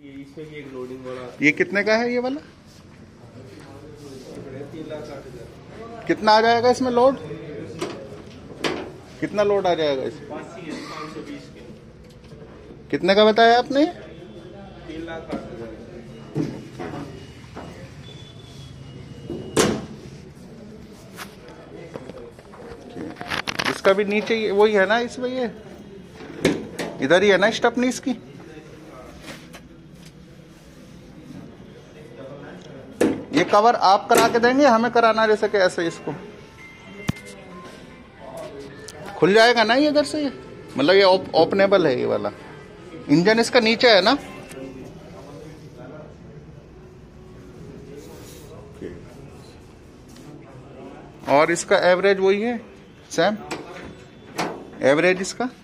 इसमें भी एक लोडिंग वाला। ये कितने का है ये वाला? 3,60,000। कितना आ जाएगा इसमें लोड? कितना लोड आ जाएगा इसमें? 520 के। कितने का बताया आपने? 3,60,000। इसका भी नीचे वही है ना इसमें? ये इधर ही है ना स्टपनी इसकी? ये कवर आप करा के देंगे, हमें कराना रह सके ऐसे? इसको खुल जाएगा ना ये इधर से? ये मतलब ये ओपनेबल है ये वाला? इंजन इसका नीचे है ना? और इसका एवरेज वही है सेम? एवरेज इसका